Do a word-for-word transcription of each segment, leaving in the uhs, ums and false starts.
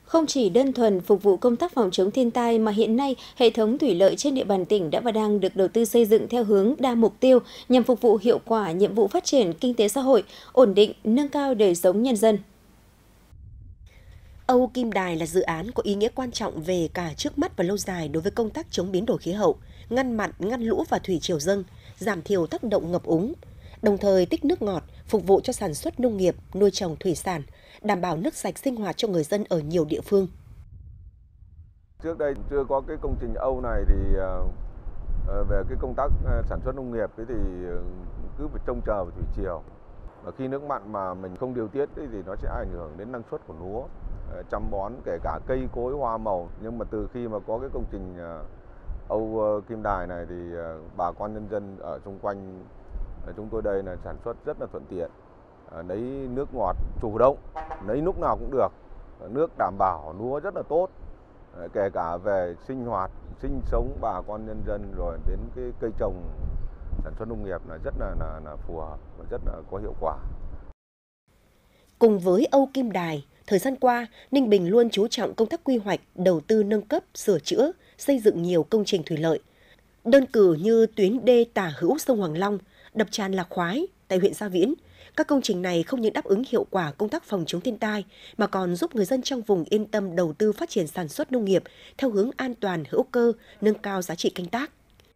Không chỉ đơn thuần phục vụ công tác phòng chống thiên tai mà hiện nay hệ thống thủy lợi trên địa bàn tỉnh đã và đang được đầu tư xây dựng theo hướng đa mục tiêu nhằm phục vụ hiệu quả nhiệm vụ phát triển kinh tế xã hội, ổn định, nâng cao đời sống nhân dân. Âu Kim Đài là dự án có ý nghĩa quan trọng về cả trước mắt và lâu dài đối với công tác chống biến đổi khí hậu, ngăn mặn, ngăn lũ và thủy triều dâng, giảm thiểu tác động ngập úng, đồng thời tích nước ngọt, phục vụ cho sản xuất nông nghiệp, nuôi trồng thủy sản, đảm bảo nước sạch sinh hoạt cho người dân ở nhiều địa phương. Trước đây chưa có cái công trình Âu này thì về cái công tác sản xuất nông nghiệp thì cứ phải trông chờ vào thủy triều. Và khi nước mặn mà mình không điều tiết thì nó sẽ ảnh hưởng đến năng suất của lúa, chăm bón kể cả cây cối hoa màu. Nhưng mà từ khi mà có cái công trình Âu Kim Đài này thì bà con nhân dân ở xung quanh chúng tôi đây là sản xuất rất là thuận tiện, lấy nước ngọt chủ động, lấy lúc nào cũng được, nước đảm bảo lúa rất là tốt, kể cả về sinh hoạt, sinh sống bà con nhân dân rồi đến cái cây trồng sản xuất nông nghiệp là rất là, là, là phù hợp và rất là có hiệu quả. Cùng với Âu Kim Đài, thời gian qua, Ninh Bình luôn chú trọng công tác quy hoạch, đầu tư nâng cấp, sửa chữa, xây dựng nhiều công trình thủy lợi. Đơn cử như tuyến đê tả hữu sông Hoàng Long, đập tràn Lạc Khoái tại huyện Gia Viễn. Các công trình này không những đáp ứng hiệu quả công tác phòng chống thiên tai, mà còn giúp người dân trong vùng yên tâm đầu tư phát triển sản xuất nông nghiệp theo hướng an toàn, hữu cơ, nâng cao giá trị canh tác.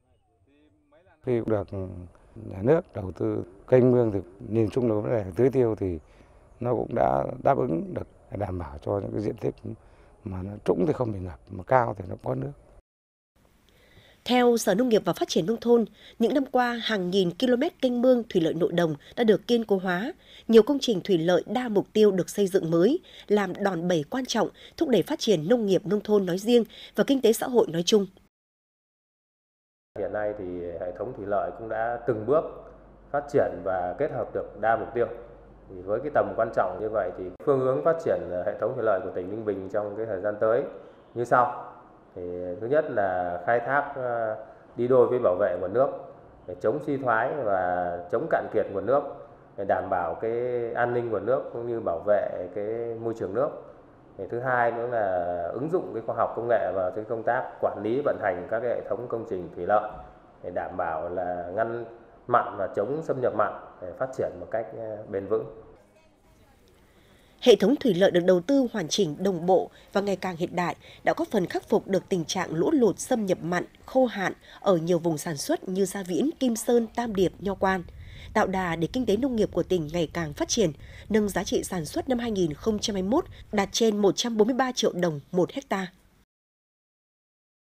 Khi được nhà nước đầu tư kênh mương thì nhìn chung là vấn đề tưới tiêu thì nó cũng đã đáp ứng được, đảm bảo cho những cái diện tích mà nó trũng thì không bị ngập, mà cao thì nó có nước. Theo Sở Nông nghiệp và Phát triển Nông thôn, những năm qua, hàng nghìn km kênh mương thủy lợi nội đồng đã được kiên cố hóa. Nhiều công trình thủy lợi đa mục tiêu được xây dựng mới, làm đòn bẩy quan trọng, thúc đẩy phát triển nông nghiệp nông thôn nói riêng và kinh tế xã hội nói chung. Hiện nay thì hệ thống thủy lợi cũng đã từng bước phát triển và kết hợp được đa mục tiêu. Thì với cái tầm quan trọng như vậy thì phương hướng phát triển hệ thống thủy lợi của tỉnh Ninh Bình trong cái thời gian tới như sau. Thì thứ nhất là khai thác đi đôi với bảo vệ nguồn nước để chống suy thoái và chống cạn kiệt nguồn nước, để đảm bảo cái an ninh nguồn nước cũng như bảo vệ cái môi trường nước. Thì thứ hai nữa là ứng dụng cái khoa học công nghệ vào cái công tác quản lý vận hành các cái hệ thống công trình thủy lợi để đảm bảo là ngăn mặn và chống xâm nhập mặn để phát triển một cách bền vững. Hệ thống thủy lợi được đầu tư hoàn chỉnh, đồng bộ và ngày càng hiện đại đã góp phần khắc phục được tình trạng lũ lụt, xâm nhập mặn, khô hạn ở nhiều vùng sản xuất như Gia Viễn, Kim Sơn, Tam Điệp, Nho Quan, tạo đà để kinh tế nông nghiệp của tỉnh ngày càng phát triển, nâng giá trị sản xuất năm hai nghìn không trăm hai mươi mốt đạt trên một trăm bốn mươi ba triệu đồng một hectare.